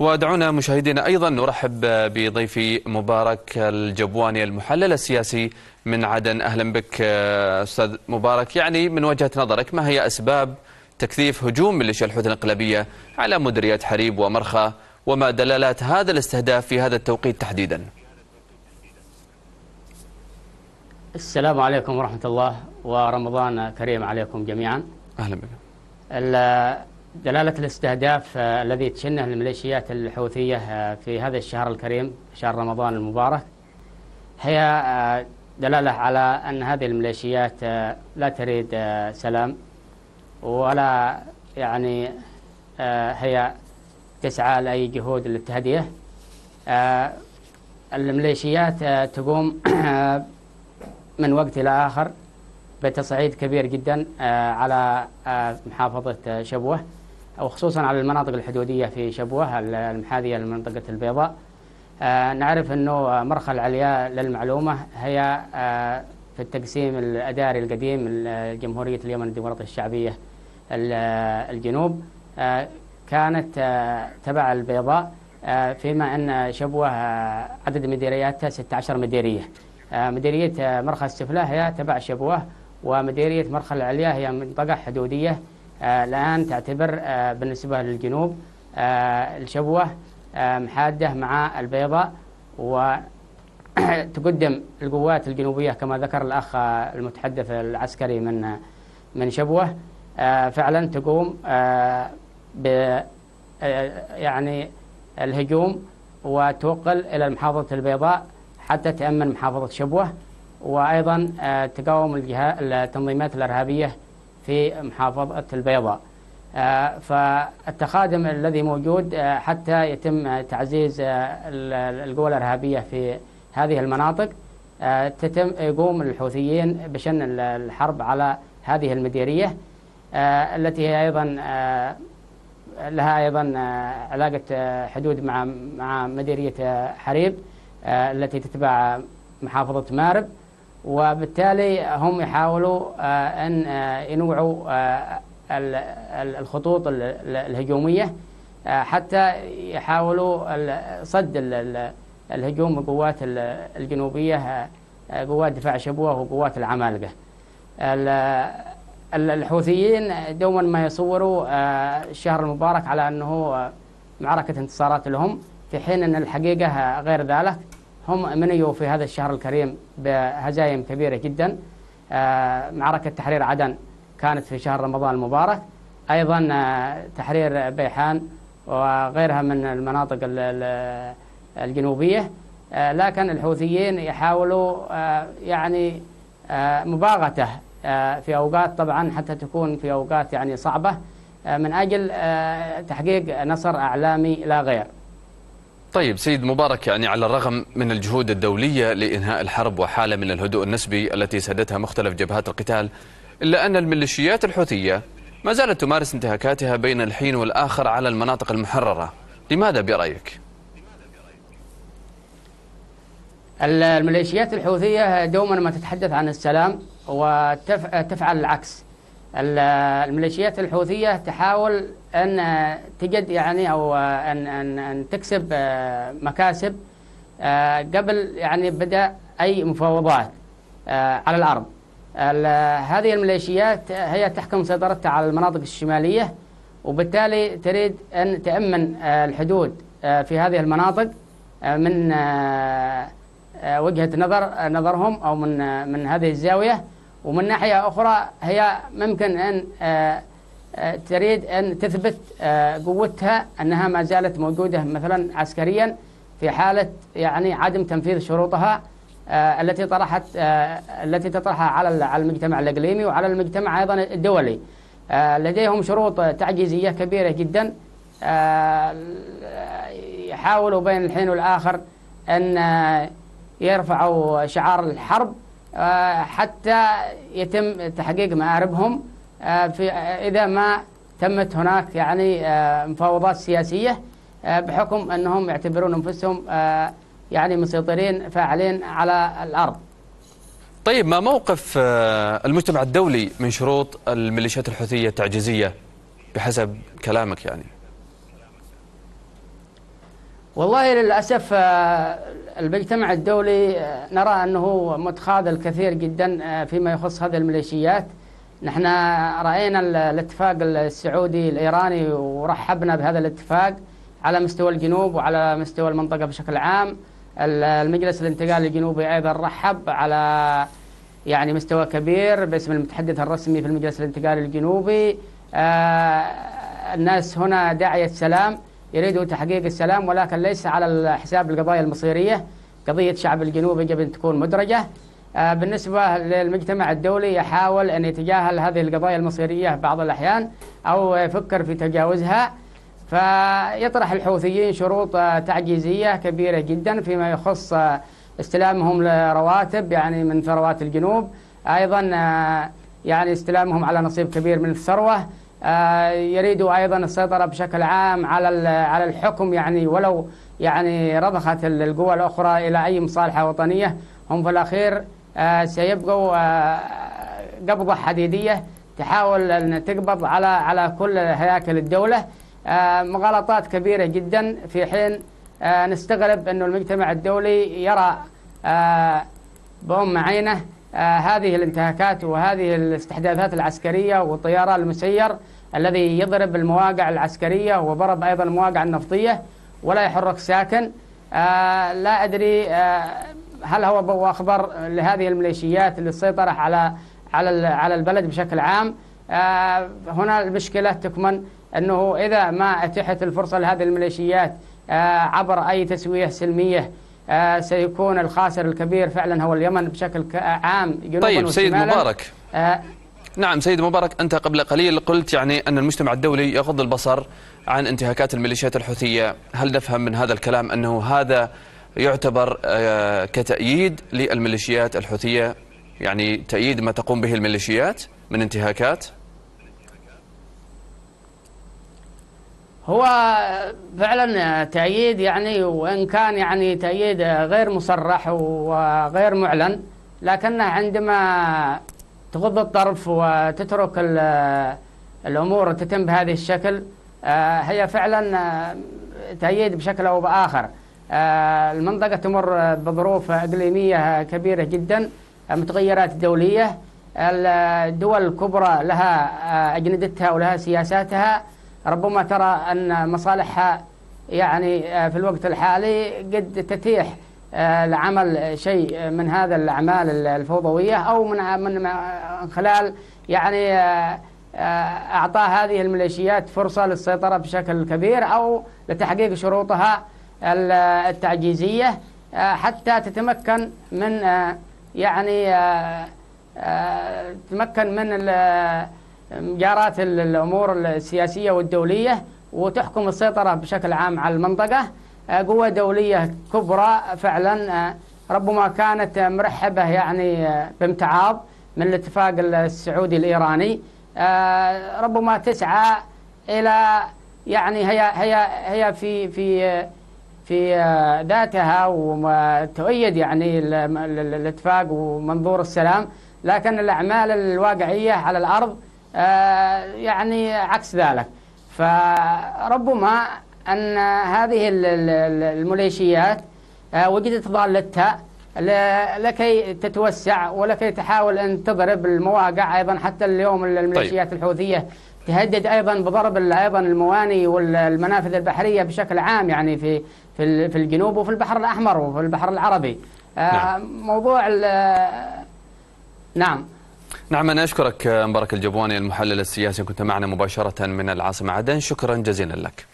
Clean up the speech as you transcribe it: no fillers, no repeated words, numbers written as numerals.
ودعونا مشاهدينا أيضا نرحب بضيفي مبارك الجبواني المحلل السياسي من عدن. أهلا بك أستاذ مبارك. يعني من وجهة نظرك ما هي أسباب تكثيف هجوم ميليشيا الحوثي الانقلابية على مديريات حريب ومرخى، وما دلالات هذا الاستهداف في هذا التوقيت تحديدا؟ السلام عليكم ورحمة الله، ورمضان كريم عليكم جميعا. أهلا بك. دلالة الاستهداف الذي تشنه الميليشيات الحوثية في هذا الشهر الكريم، شهر رمضان المبارك، هي دلالة على أن هذه الميليشيات لا تريد سلام، ولا يعني هي تسعى لأي جهود للتهدئة. الميليشيات تقوم من وقت إلى آخر بتصعيد كبير جدا على محافظة شبوة، وخصوصا على المناطق الحدودية في شبوة المحاذية لمنطقة البيضاء. نعرف أنه مرخى العلياء للمعلومة هي في التقسيم الأداري القديم لجمهورية اليمن الديمقراطية الشعبية الجنوب كانت تبع البيضاء، فيما أن شبوة عدد مديرياتها 16 مديرية. مديرية مرخى السفلى هي تبع شبوة، ومديرية مرخى العليا هي منطقة حدودية الآن تعتبر بالنسبة للجنوب الشبوة محادة مع البيضاء، وتقدم القوات الجنوبية كما ذكر الأخ المتحدث العسكري من شبوة فعلا تقوم يعني الهجوم وتوقل إلى محافظة البيضاء حتى تأمن محافظة شبوة، وأيضا تقاوم التنظيمات الإرهابية في محافظة البيضاء. فالتخادم الذي موجود حتى يتم تعزيز القوى الإرهابية في هذه المناطق، يقوم الحوثيين بشن الحرب على هذه المديرية التي هي أيضا لها أيضا علاقة حدود مع مديرية حريب التي تتبع محافظة مارب، وبالتالي هم يحاولوا أن ينوعوا الخطوط الهجومية حتى يحاولوا صد الهجوم بقوات الجنوبية، قوات دفاع شبوة وقوات العمالقة. الحوثيين دوما ما يصوروا الشهر المبارك على أنه معركة انتصارات لهم، في حين أن الحقيقة غير ذلك. هم منيوا في هذا الشهر الكريم بهزايم كبيرة جدا. معركة تحرير عدن كانت في شهر رمضان المبارك، أيضا تحرير بيحان وغيرها من المناطق الجنوبية. لكن الحوثيين يحاولوا يعني مباغته في أوقات طبعا حتى تكون في أوقات يعني صعبة من أجل تحقيق نصر أعلامي لا غير. طيب سيد مبارك، يعني على الرغم من الجهود الدولية لإنهاء الحرب وحالة من الهدوء النسبي التي سدتها مختلف جبهات القتال، إلا أن الميليشيات الحوثية ما زالت تمارس انتهاكاتها بين الحين والآخر على المناطق المحررة. لماذا برأيك؟ الميليشيات الحوثية دوما ما تتحدث عن السلام وتفعل العكس. الميليشيات الحوثية تحاول أن تجد يعني أو أن تكسب مكاسب قبل يعني بدء أي مفاوضات على الأرض. هذه الميليشيات هي تحكم سيطرتها على المناطق الشمالية، وبالتالي تريد أن تأمن الحدود في هذه المناطق من وجهة نظرهم أو من هذه الزاوية. ومن ناحية أخرى هي ممكن أن تريد أن تثبت قوتها أنها ما زالت موجودة مثلا عسكريا في حالة يعني عدم تنفيذ شروطها التي تطرحها على المجتمع الإقليمي وعلى المجتمع أيضا الدولي. لديهم شروط تعجيزية كبيرة جدا، يحاولوا بين الحين والآخر أن يرفعوا شعار الحرب حتى يتم تحقيق مآربهم إذا ما تمت هناك يعني مفاوضات سياسية، بحكم أنهم يعتبرون أنفسهم يعني مسيطرين فاعلين على الأرض. طيب ما موقف المجتمع الدولي من شروط الميليشيات الحوثية التعجيزية بحسب كلامك؟ يعني والله للأسف المجتمع الدولي نرى أنه متخاذل الكثير جدا فيما يخص هذه الميليشيات. نحن رأينا الاتفاق السعودي الإيراني ورحبنا بهذا الاتفاق على مستوى الجنوب وعلى مستوى المنطقة بشكل عام. المجلس الانتقالي الجنوبي أيضا رحب على يعني مستوى كبير باسم المتحدث الرسمي في المجلس الانتقالي الجنوبي. الناس هنا داعية السلام، يريدوا تحقيق السلام، ولكن ليس على حساب القضايا المصيرية. قضية الشعب الجنوبي يجب أن تكون مدرجة. بالنسبة للمجتمع الدولي يحاول أن يتجاهل هذه القضايا المصيرية بعض الأحيان أو يفكر في تجاوزها، فيطرح الحوثيين شروط تعجيزية كبيرة جدا فيما يخص استلامهم لرواتب يعني من ثروات الجنوب، أيضا يعني استلامهم على نصيب كبير من الثروة. يريدوا أيضا السيطرة بشكل عام على الحكم، يعني ولو يعني رضخت القوى الأخرى إلى أي مصالحة وطنية، هم في الأخير سيبقوا قبضة حديدية تحاول أن تقبض على كل هياكل الدولة. مغالطات كبيرة جدا، في حين نستغرب أن المجتمع الدولي يرى بأم عينه هذه الانتهاكات وهذه الاستحداثات العسكرية والطيران المسير الذي يضرب المواقع العسكرية وضرب أيضا المواقع النفطية ولا يحرك ساكن. لا أدري هل هو ضوء أخضر لهذه الميليشيات للسيطرة على البلد بشكل عام. هنا المشكلة تكمن أنه إذا ما أتيحت الفرصة لهذه الميليشيات عبر أي تسوية سلمية سيكون الخاسر الكبير فعلا هو اليمن بشكل عام جنوبا طيب سيد وشمالا. مبارك، نعم سيد مبارك، أنت قبل قليل قلت يعني أن المجتمع الدولي يغض البصر عن انتهاكات الميليشيات الحوثية. هل نفهم من هذا الكلام أنه هذا يعتبر كتأييد للميليشيات الحوثية، يعني تأييد ما تقوم به الميليشيات من انتهاكات؟ هو فعلا تأييد، يعني وإن كان يعني تأييد غير مصرح وغير معلن، لكنه عندما تغض الطرف وتترك الأمور تتم بهذه الشكل هي فعلا تأييد بشكل أو بآخر. المنطقة تمر بظروف إقليمية كبيرة جدا، متغيرات دولية، الدول الكبرى لها أجندتها ولها سياساتها، ربما ترى أن مصالحها يعني في الوقت الحالي قد تتيح لعمل شيء من هذا الأعمال الفوضوية، أو من خلال يعني أعطاء هذه الميليشيات فرصة للسيطرة بشكل كبير أو لتحقيق شروطها التعجيزية حتى تتمكن من يعني تتمكن من مجارات الأمور السياسية والدولية وتحكم السيطرة بشكل عام على المنطقة. قوة دولية كبرى فعلا ربما كانت مرحبة يعني بامتعاض من الاتفاق السعودي الإيراني، ربما تسعى إلى يعني هي في ذاتها وتؤيد يعني الاتفاق ومنظور السلام، لكن الأعمال الواقعية على الأرض يعني عكس ذلك. فربما أن هذه الميليشيات وجدت ضالتها لكي تتوسع ولكي تحاول أن تضرب المواقع. أيضا حتى اليوم الميليشيات الحوثية تهدد أيضا بضرب أيضا الموانئ والمنافذ البحرية بشكل عام، يعني في الجنوب وفي البحر الأحمر وفي البحر العربي. موضوع نعم. أنا أشكرك مبارك الجبواني المحلل السياسي، كنت معنا مباشرة من العاصمة عدن، شكرا جزيلا لك.